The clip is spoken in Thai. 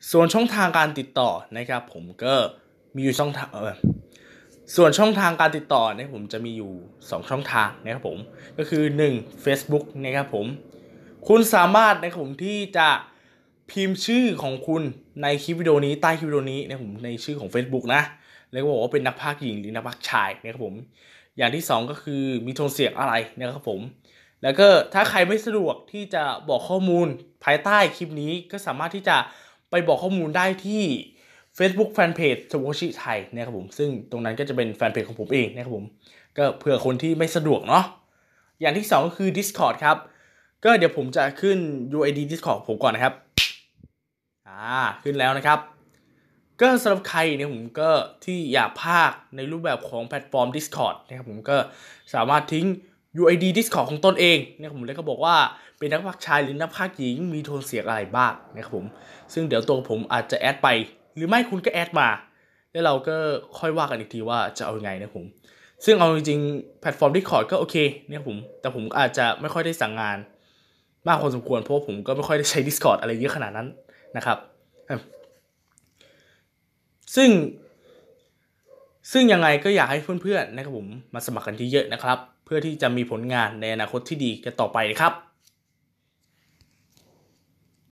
ส่วนช่องทางการติดต่อนะครับผมก็มีอยู่ช่องทางส่วนช่องทางการติดต่อเนี่ยผมจะมีอยู่2ช่องทางนะครับผมก็คือ1 Facebook นะครับผมคุณสามารถนะครับผมที่จะพิมพ์ชื่อของคุณในคลิปวิดีโอนี้ใต้คลิปวิดีโอนี้นะครับผมในชื่อของ Facebook นะแล้วก็บอกว่าเป็นนักพากย์หญิงหรือนักพากย์ชายนะครับผมอย่างที่2ก็คือมีโทนเสียงอะไรนะครับผมแล้วก็ถ้าใครไม่สะดวกที่จะบอกข้อมูลภายใต้คลิปนี้ก็สามารถที่จะไปบอกข้อมูลได้ที่ Facebook Fanpage สโวชิไทยนะครับผมซึ่งตรงนั้นก็จะเป็นแฟนเพจของผมเองนะครับผมก็เผื่อคนที่ไม่สะดวกเนาะอย่างที่2ก็คือ Discord ครับก็เดี๋ยวผมจะขึ้น UID Discord ผมก่อนนะครับขึ้นแล้วนะครับก็สำหรับใครเนี่ยผมก็ที่อยากพากย์ในรูปแบบของแพลตฟอร์ม Discord นะครับผมก็สามารถทิ้ง UID Discord ของตนเองนะครับผมแล้วก็บอกว่าเป็นนักพากย์ชายหรือนักพากย์หญิงมีโทนเสียงอะไรบ้างนะครับผมซึ่งเดี๋ยวตัวผมอาจจะแอดไปหรือไม่คุณก็แอดมาแล้วเราก็ค่อยว่ากันอีกทีว่าจะเอายังไงนะผมซึ่งเอาจริงๆแพลตฟอร์ม Discord ก็โอเคเนี่ยผมแต่ผมอาจจะไม่ค่อยได้สั่งงานมากพอสมควรเพราะผมก็ไม่ค่อยได้ใช้ Discord อะไรเยอะขนาดนั้นนะครับซึ่งยังไงก็อยากให้เพื่อนๆนะครับผมมาสมัครกันที่เยอะนะครับเพื่อที่จะมีผลงานในอนาคตที่ดีกันต่อไปนะครับ